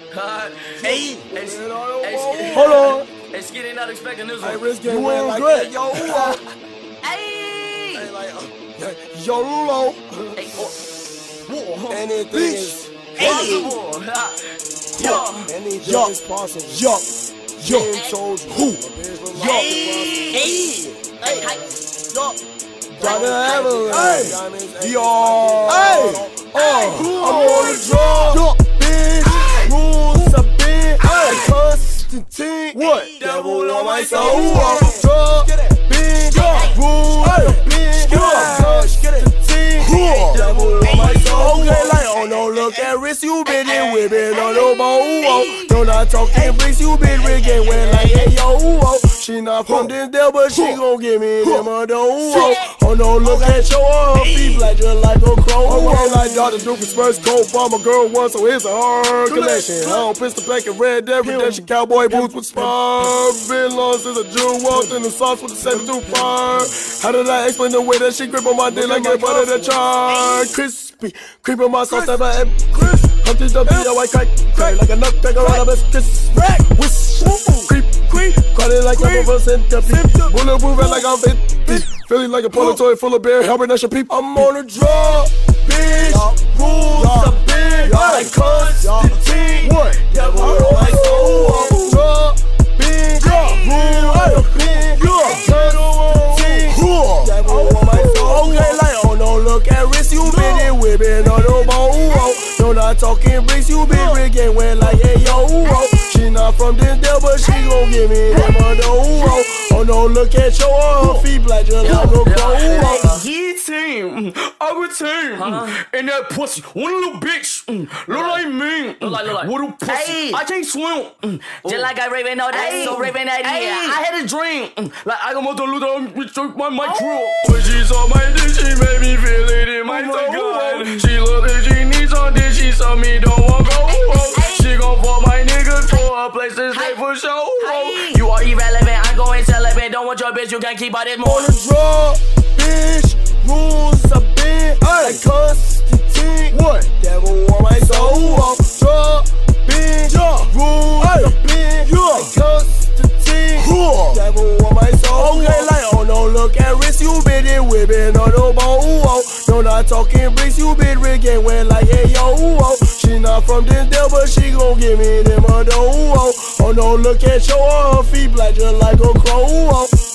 Hey, hold on. Esketit not expecting this one. Hey, Rich Gang, man, like that. YOLO. Hey, like, YOLO. Hey, Anything is possible. Anything is possible. Yup. Told you. Hey, Got the Avalanche. Yo. I'm on the draw. Binge. Rules of binge. Constantine. What? Devil on my soul. Draw. Binge. Rules of binge. Constantine. Devil on my soul. Okay, like, oh no, look at wrist. You been in whippin on the bow. No, not talking bricks. You been rigging when like, hey, yo. She not from Dimmsdale, but she gon' give me Dimmadome. Oh no, look at your feet black just like a crow. Okay, like Dr. Doofenshmirtz, cold bomb a girl once, so it's a hard collection. I don't pistol black and red, that redemption, cowboy boots with spar. Been long since a Jew walked in the sauce with the 72 fire. How did I explain the way that she grip on my dick like a butter that char? Crispy, creep on my sauce, never ever. Humpty Dumpty, a white crack, like a nutcracker on a best kiss. Wish, creep, caught it like a centipede. Bulletproof like I'm 50. Feeling like a polo toy full of beer, helping us your peep. I'm on a draw, bitch. Rules are big, like Constantine. Devil on my soul. Draw, bitch. Rules are big, Constantine. Devil on my soul. Okay, like, oh no, look at wrist. You been in whippin on the bow. No, not talking bricks. You been rigging when like, hey, yo. She not from Dimmsdale, but she gon' give me Dimmadome. Oh no, look at your feet black just like a crow. Hennything, 𝗟𝗬𝗥𝗖𝗦, and that pussy, one little bitch, look like me, what a pussy, I can't swim, just like I raving all day, so raving that year. I had a dream, like I got my Luther, my crew. When she saw my dick, she made me feel it in my tongue. She look like she needs on this, she saw me don't want go. She gon' fuck my niggas for a place to stay for sure. You are irrelevant, I'm going celibate. Don't want your bitch, you can't keep out this more. On the draw, bitch, rules are big, like Constantine. Devil on my soul. Draw, bitch, rules are big, like Constantine. Devil on my soul. Okay, like, oh no, look at wrist. You been in whippin on the bow. No, not talking bricks. You been rigging when like, hey, yo. She not from Dimmsdale, but she gon' give me Dimmadome. Oh no, look at your feet black just like a crow.